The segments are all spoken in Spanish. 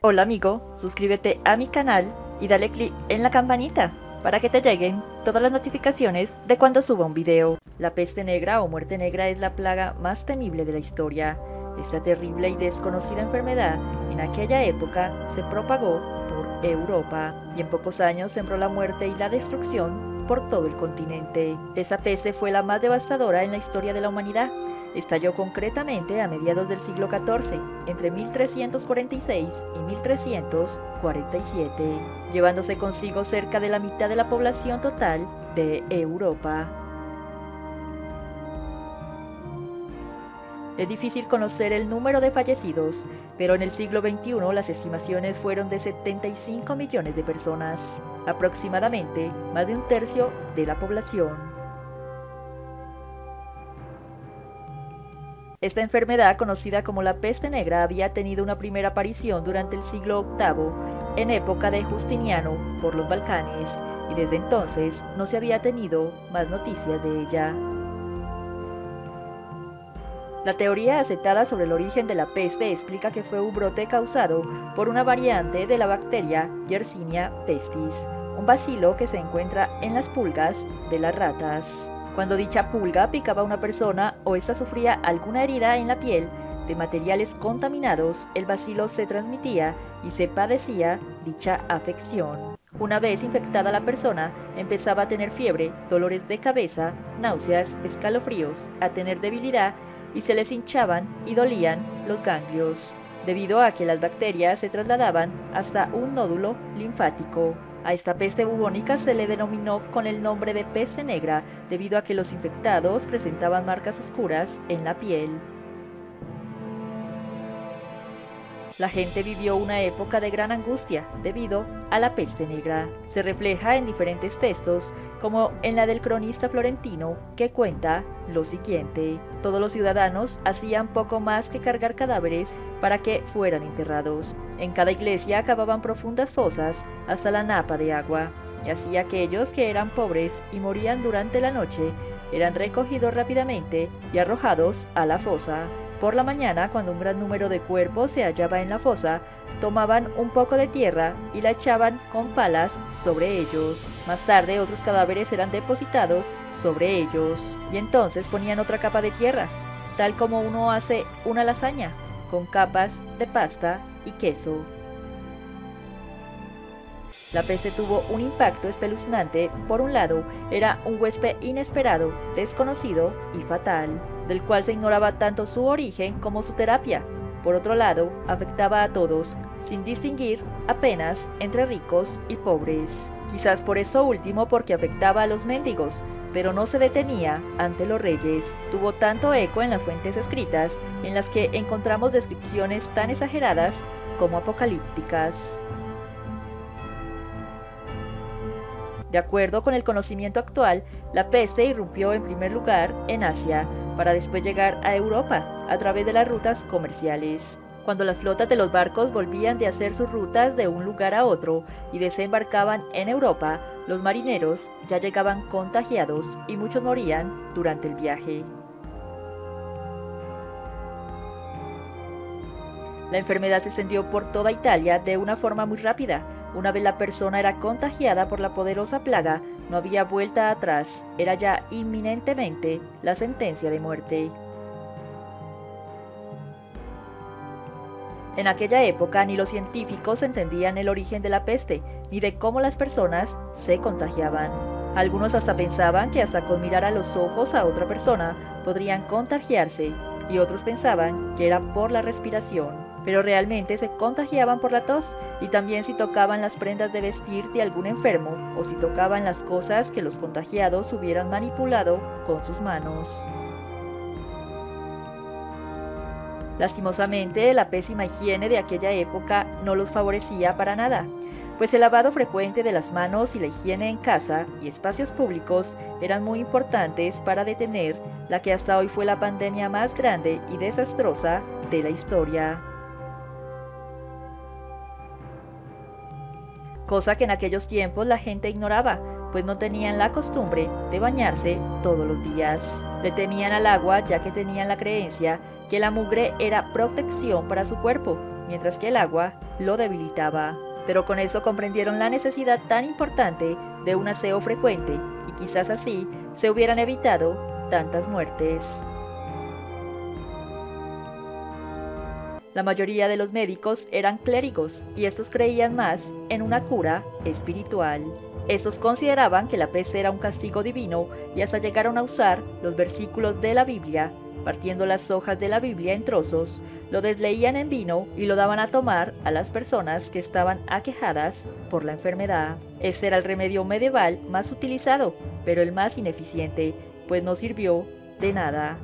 Hola amigo, suscríbete a mi canal y dale click en la campanita para que te lleguen todas las notificaciones de cuando suba un video. La peste negra o muerte negra es la plaga más temible de la historia. Esta terrible y desconocida enfermedad en aquella época se propagó por Europa y en pocos años sembró la muerte y la destrucción por todo el continente. Esa peste fue la más devastadora en la historia de la humanidad. Estalló concretamente a mediados del siglo XIV, entre 1346 y 1347, llevándose consigo cerca de la mitad de la población total de Europa. Es difícil conocer el número de fallecidos, pero en el siglo XXI las estimaciones fueron de 75 millones de personas, aproximadamente más de un tercio de la población. Esta enfermedad, conocida como la peste negra, había tenido una primera aparición durante el siglo VIII, en época de Justiniano, por los Balcanes, y desde entonces no se había tenido más noticias de ella. La teoría aceptada sobre el origen de la peste explica que fue un brote causado por una variante de la bacteria Yersinia pestis, un bacilo que se encuentra en las pulgas de las ratas. Cuando dicha pulga picaba a una persona o ésta sufría alguna herida en la piel de materiales contaminados, el bacilo se transmitía y se padecía dicha afección. Una vez infectada la persona, empezaba a tener fiebre, dolores de cabeza, náuseas, escalofríos, a tener debilidad y se les hinchaban y dolían los ganglios, debido a que las bacterias se trasladaban hasta un nódulo linfático. A esta peste bubónica se le denominó con el nombre de peste negra debido a que los infectados presentaban marcas oscuras en la piel. La gente vivió una época de gran angustia debido a la peste negra. Se refleja en diferentes textos, como en la del cronista florentino, que cuenta lo siguiente: todos los ciudadanos hacían poco más que cargar cadáveres para que fueran enterrados. En cada iglesia cavaban profundas fosas hasta la napa de agua, y así aquellos que eran pobres y morían durante la noche eran recogidos rápidamente y arrojados a la fosa. Por la mañana, cuando un gran número de cuerpos se hallaba en la fosa, tomaban un poco de tierra y la echaban con palas sobre ellos. Más tarde, otros cadáveres eran depositados sobre ellos, y entonces ponían otra capa de tierra, tal como uno hace una lasaña, con capas de pasta y queso. La peste tuvo un impacto espeluznante. Por un lado, era un huésped inesperado, desconocido y fatal, del cual se ignoraba tanto su origen como su terapia. Por otro lado, afectaba a todos, sin distinguir apenas entre ricos y pobres. Quizás por esto último, porque afectaba a los mendigos, pero no se detenía ante los reyes. Tuvo tanto eco en las fuentes escritas, en las que encontramos descripciones tan exageradas como apocalípticas. De acuerdo con el conocimiento actual, la peste irrumpió en primer lugar en Asia, para después llegar a Europa a través de las rutas comerciales. Cuando las flotas de los barcos volvían de hacer sus rutas de un lugar a otro y desembarcaban en Europa, los marineros ya llegaban contagiados y muchos morían durante el viaje. La enfermedad se extendió por toda Italia de una forma muy rápida. Una vez la persona era contagiada por la poderosa plaga, no había vuelta atrás, era ya inminentemente la sentencia de muerte. En aquella época ni los científicos entendían el origen de la peste, ni de cómo las personas se contagiaban. Algunos hasta pensaban que hasta con mirar a los ojos a otra persona podrían contagiarse, y otros pensaban que era por la respiración. Pero realmente se contagiaban por la tos, y también si tocaban las prendas de vestir de algún enfermo, o si tocaban las cosas que los contagiados hubieran manipulado con sus manos. Lastimosamente, la pésima higiene de aquella época no los favorecía para nada, pues el lavado frecuente de las manos y la higiene en casa y espacios públicos eran muy importantes para detener la que hasta hoy fue la pandemia más grande y desastrosa de la historia. Cosa que en aquellos tiempos la gente ignoraba, pues no tenían la costumbre de bañarse todos los días. Le temían al agua, ya que tenían la creencia que la mugre era protección para su cuerpo, mientras que el agua lo debilitaba. Pero con eso comprendieron la necesidad tan importante de un aseo frecuente y quizás así se hubieran evitado tantas muertes. La mayoría de los médicos eran clérigos y estos creían más en una cura espiritual. Estos consideraban que la peste era un castigo divino y hasta llegaron a usar los versículos de la Biblia, partiendo las hojas de la Biblia en trozos, lo desleían en vino y lo daban a tomar a las personas que estaban aquejadas por la enfermedad. Este era el remedio medieval más utilizado, pero el más ineficiente, pues no sirvió de nada.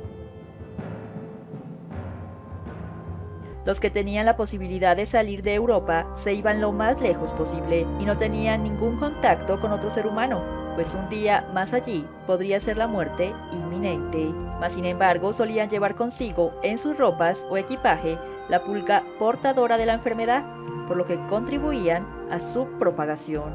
Los que tenían la posibilidad de salir de Europa se iban lo más lejos posible y no tenían ningún contacto con otro ser humano, pues un día más allí podría ser la muerte inminente. Mas sin embargo solían llevar consigo en sus ropas o equipaje la pulga portadora de la enfermedad, por lo que contribuían a su propagación.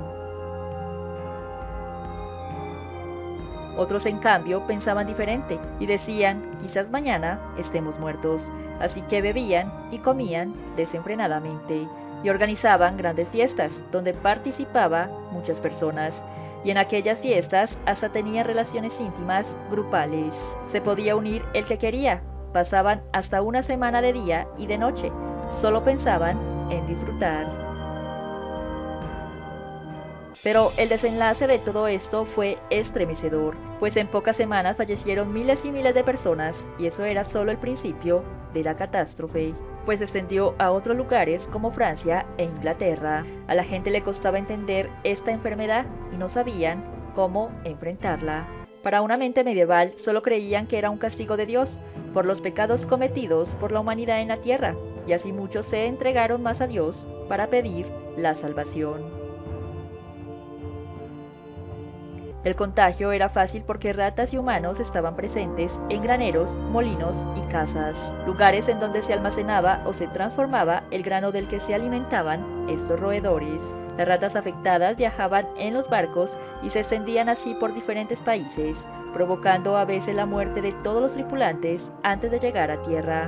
Otros en cambio pensaban diferente y decían, quizás mañana estemos muertos. Así que bebían y comían desenfrenadamente y organizaban grandes fiestas donde participaban muchas personas, y en aquellas fiestas hasta tenían relaciones íntimas grupales. Se podía unir el que quería, pasaban hasta una semana de día y de noche, solo pensaban en disfrutar. Pero el desenlace de todo esto fue estremecedor, pues en pocas semanas fallecieron miles y miles de personas y eso era solo el principio de la catástrofe, pues se extendió a otros lugares como Francia e Inglaterra. A la gente le costaba entender esta enfermedad y no sabían cómo enfrentarla. Para una mente medieval solo creían que era un castigo de Dios por los pecados cometidos por la humanidad en la tierra, y así muchos se entregaron más a Dios para pedir la salvación. El contagio era fácil porque ratas y humanos estaban presentes en graneros, molinos y casas, lugares en donde se almacenaba o se transformaba el grano del que se alimentaban estos roedores. Las ratas afectadas viajaban en los barcos y se extendían así por diferentes países, provocando a veces la muerte de todos los tripulantes antes de llegar a tierra.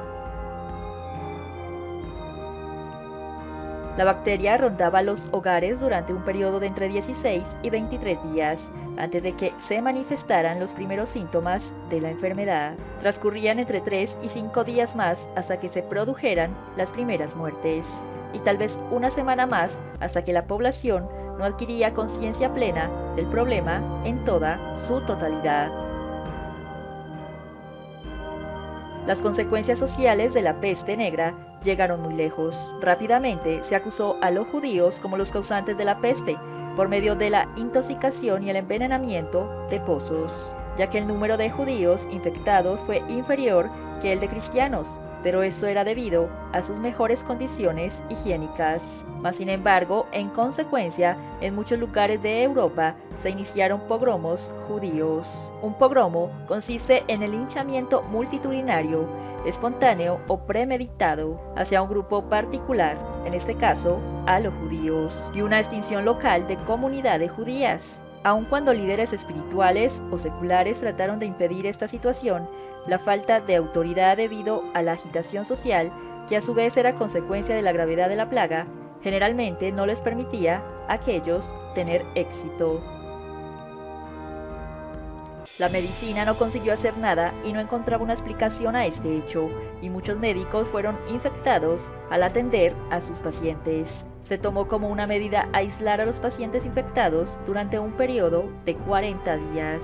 La bacteria rondaba los hogares durante un periodo de entre 16 y 23 días, antes de que se manifestaran los primeros síntomas de la enfermedad. Transcurrían entre 3 y 5 días más hasta que se produjeran las primeras muertes, y tal vez una semana más hasta que la población no adquiría conciencia plena del problema en toda su totalidad. Las consecuencias sociales de la peste negra llegaron muy lejos. Rápidamente se acusó a los judíos como los causantes de la peste, por medio de la intoxicación y el envenenamiento de pozos, ya que el número de judíos infectados fue inferior que el de cristianos, pero esto era debido a sus mejores condiciones higiénicas. Mas sin embargo, en consecuencia, en muchos lugares de Europa se iniciaron pogromos judíos. Un pogromo consiste en el linchamiento multitudinario, espontáneo o premeditado hacia un grupo particular, en este caso a los judíos, y una extinción local de comunidades judías. Aun cuando líderes espirituales o seculares trataron de impedir esta situación, la falta de autoridad debido a la agitación social, que a su vez era consecuencia de la gravedad de la plaga, generalmente no les permitía a aquellos tener éxito. La medicina no consiguió hacer nada y no encontraba una explicación a este hecho, y muchos médicos fueron infectados al atender a sus pacientes. Se tomó como una medida aislar a los pacientes infectados durante un periodo de 40 días.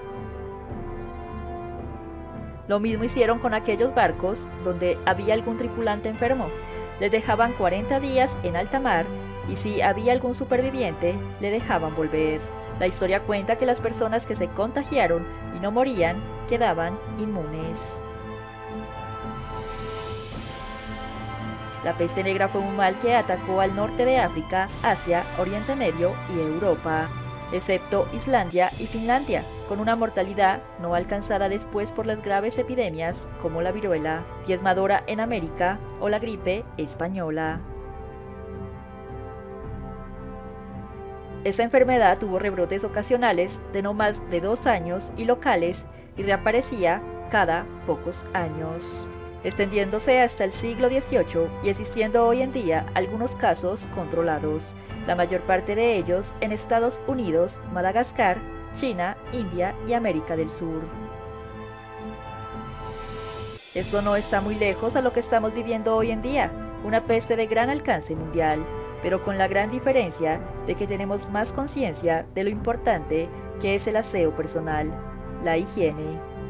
Lo mismo hicieron con aquellos barcos donde había algún tripulante enfermo. Les dejaban 40 días en alta mar y si había algún superviviente, le dejaban volver. La historia cuenta que las personas que se contagiaron y no morían quedaban inmunes. La peste negra fue un mal que atacó al norte de África, Asia, Oriente Medio y Europa, excepto Islandia y Finlandia, con una mortalidad no alcanzada después por las graves epidemias como la viruela diezmadora en América o la gripe española. Esta enfermedad tuvo rebrotes ocasionales de no más de 2 años y locales y reaparecía cada pocos años. extendiéndose hasta el siglo XVIII y existiendo hoy en día algunos casos controlados, la mayor parte de ellos en Estados Unidos, Madagascar, China, India y América del Sur. Esto no está muy lejos a lo que estamos viviendo hoy en día, una peste de gran alcance mundial, pero con la gran diferencia de que tenemos más conciencia de lo importante que es el aseo personal, la higiene.